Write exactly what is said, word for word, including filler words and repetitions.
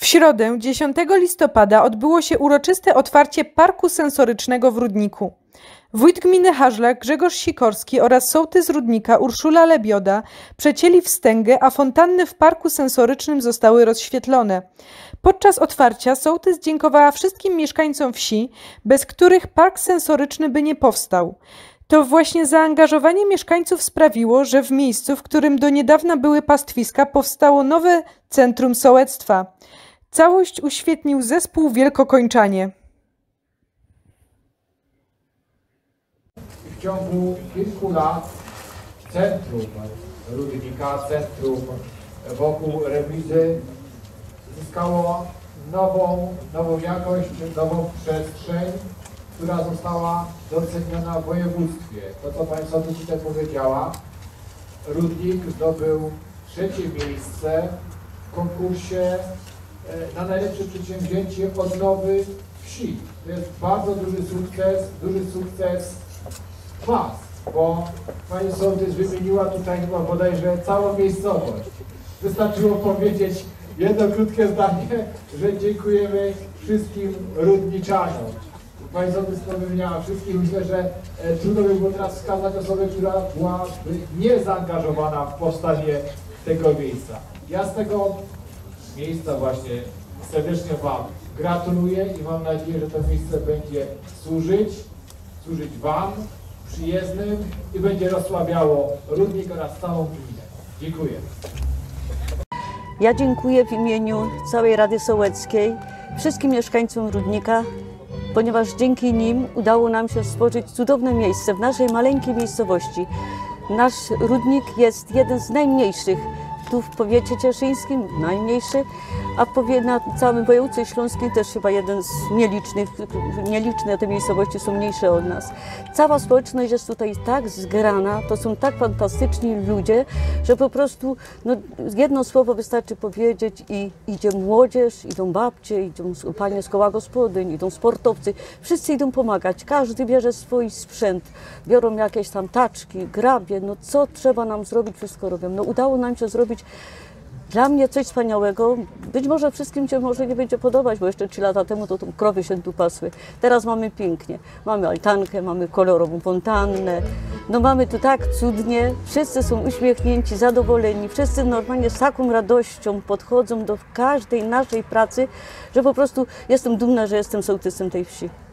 W środę, dziesiątego listopada, odbyło się uroczyste otwarcie Parku Sensorycznego w Rudniku. Wójt gminy Hażlak Grzegorz Sikorski oraz sołtys Rudnika Urszula Lebioda przecięli wstęgę, a fontanny w Parku Sensorycznym zostały rozświetlone. Podczas otwarcia sołtys dziękowała wszystkim mieszkańcom wsi, bez których park sensoryczny by nie powstał. To właśnie zaangażowanie mieszkańców sprawiło, że w miejscu, w którym do niedawna były pastwiska, powstało nowe centrum sołectwa. Całość uświetnił zespół Wielkokończanie. W ciągu kilku lat centrum Rudnika, centrum wokół remizy zyskało nową, nową jakość, nową przestrzeń, która została doceniona w województwie. To, co Pani Sołtys tutaj powiedziała, Rudnik zdobył trzecie miejsce w konkursie na najlepsze przedsięwzięcie odnowy wsi. To jest bardzo duży sukces, duży sukces Was, bo Pani Sołtys wymieniła tutaj chyba bodajże całą miejscowość. Wystarczyło powiedzieć jedno krótkie zdanie, że dziękujemy wszystkim rudniczanom. Pani Sołtys wymieniała wszystkich. Myślę, że e, trudno by było teraz wskazać osobę, która byłaby niezaangażowana w powstanie tego miejsca. Ja z tego miejsca właśnie serdecznie Wam gratuluję i mam nadzieję, że to miejsce będzie służyć, służyć Wam, przyjezdnym i będzie rozsławiało Rudnik oraz całą gminę. Dziękuję. Ja dziękuję w imieniu całej Rady Sołeckiej wszystkim mieszkańcom Rudnika, ponieważ dzięki nim udało nam się stworzyć cudowne miejsce w naszej maleńkiej miejscowości. Nasz Rudnik jest jeden z najmniejszych tu w powiecie cieszyńskim, najmniejszy, a w powie, na całym województwie śląskim też chyba jeden z nielicznych, nieliczne te miejscowości są mniejsze od nas. Cała społeczność jest tutaj tak zgrana, to są tak fantastyczni ludzie, że po prostu no, jedno słowo wystarczy powiedzieć i idzie młodzież, idą babcie, idą panie z koła gospodyń, idą sportowcy, wszyscy idą pomagać, każdy bierze swój sprzęt, biorą jakieś tam taczki, grabie, no co trzeba nam zrobić, wszystko robią. No udało nam się zrobić dla mnie coś wspaniałego. Być może wszystkim się może nie będzie podobać, bo jeszcze trzy lata temu to, to krowy się tu pasły. Teraz mamy pięknie. Mamy altankę, mamy kolorową fontannę. No mamy tu tak cudnie. Wszyscy są uśmiechnięci, zadowoleni. Wszyscy normalnie z taką radością podchodzą do każdej naszej pracy, że po prostu jestem dumna, że jestem sołtysem tej wsi.